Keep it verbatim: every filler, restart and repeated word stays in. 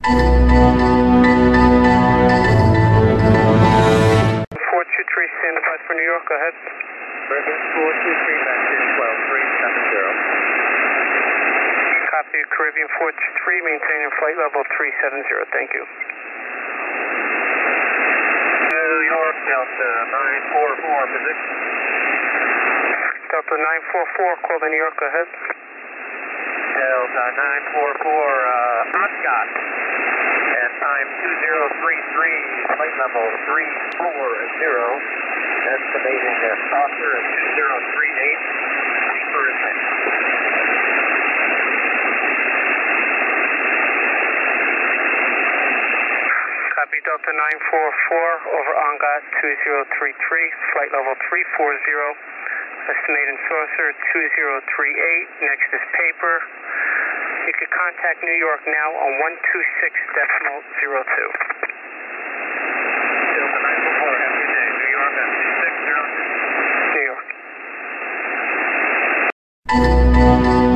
four two three, stand by for New York, go ahead. Bergen four two three, back to twelve three seven zero. Copy, Caribbean four two three, maintaining flight level three seven zero, thank you. New York, Delta nine four four, position. Delta nine four four, call to New York, go ahead. Delta nine four four, uh, Ascot. At time two zero three three, flight level three four zero. Estimating a saucer at two zero three eight, for ascent. Copy, Delta nine four four, over Angat two zero three three, flight level three four zero, estimating saucer two zero three eight, next is paper. You can contact New York now on one two six decimal zero two. Delta nine four four, have a good day. New York at two six zero two. New York.